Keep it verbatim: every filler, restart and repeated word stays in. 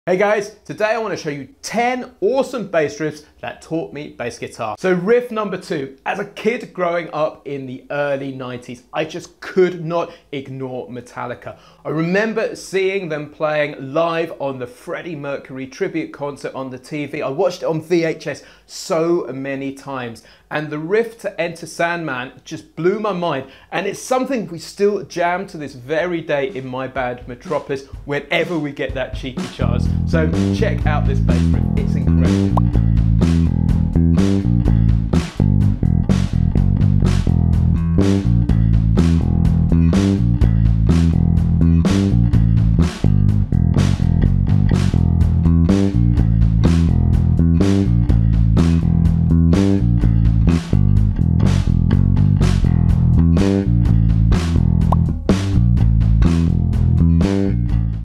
Hey guys, today I want to show you ten awesome bass riffs that taught me bass guitar. So riff number two, as a kid growing up in the early nineties, I just could not ignore Metallica. I remember seeing them playing live on the Freddie Mercury tribute concert on the T V. I watched it on V H S so many times, and the riff to Enter Sandman just blew my mind, and it's something we still jam to this very day in my band Metropolis whenever we get that cheeky chance. So check out this bass riff, it's incredible.